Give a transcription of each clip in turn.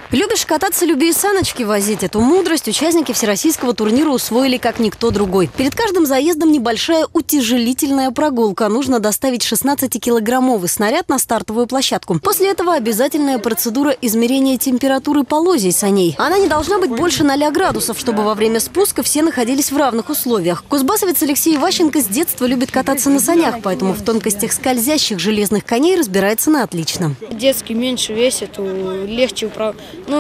Любишь кататься, люби и саночки возить. Эту мудрость участники всероссийского турнира усвоили как никто другой. Перед каждым заездом небольшая утяжелительная прогулка. Нужно доставить 16-килограммовый снаряд на стартовую площадку. После этого обязательная процедура измерения температуры полозья саней. Она не должна быть больше 0 градусов, чтобы во время спуска все находились в равных условиях. Кузбассовец Алексей Иващенко с детства любит кататься на санях, поэтому в тонкостях скользящих железных коней разбирается на отлично. Детский меньше весит, легче управлять.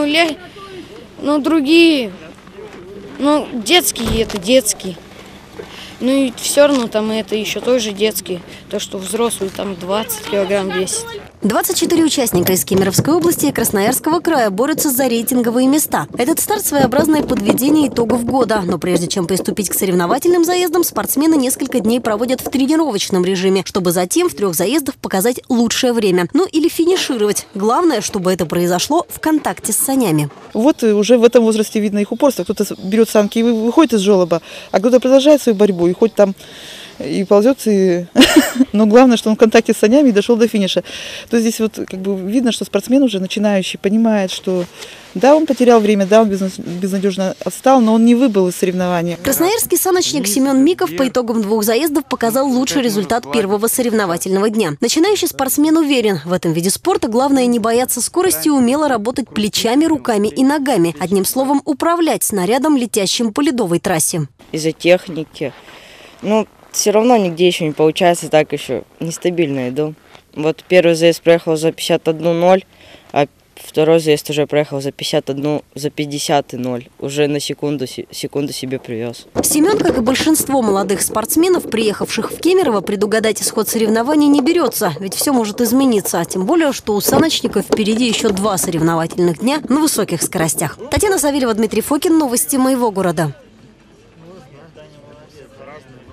Другие, детские это детские. И все равно там это еще тоже детские. То, что взрослый там 20 килограмм весит. 24 участника из Кемеровской области и Красноярского края борются за рейтинговые места. Этот старт – своеобразное подведение итогов года. Но прежде чем приступить к соревновательным заездам, спортсмены несколько дней проводят в тренировочном режиме, чтобы затем в 3 заездах показать лучшее время. Или финишировать. Главное, чтобы это произошло в контакте с санями. Вот уже в этом возрасте видно их упорство. Кто-то берет санки и выходит из желоба, а кто-то продолжает свою борьбу и хоть там и ползет, но главное, что он в контакте с санями и дошел до финиша. То здесь видно, что спортсмен уже начинающий понимает, что да, он потерял время, да, он безнадежно отстал, но он не выбыл из соревнования. Красноярский саночник Семен Миков по итогам 2 заездов показал лучший результат первого соревновательного дня. Начинающий спортсмен уверен, в этом виде спорта главное не бояться скорости и умело работать плечами, руками и ногами. Одним словом, управлять снарядом, летящим по ледовой трассе. Из-за техники. Все равно нигде еще не получается, так еще нестабильно иду. Вот первый заезд проехал за 51,0, а второй заезд уже проехал за 50,0. Уже на секунду себе привез. Семен, как и большинство молодых спортсменов, приехавших в Кемерово, предугадать исход соревнований не берется, ведь все может измениться. Тем более, что у саночников впереди еще 2 соревновательных дня на высоких скоростях. Татьяна Савельева, Дмитрий Фокин. Новости моего города.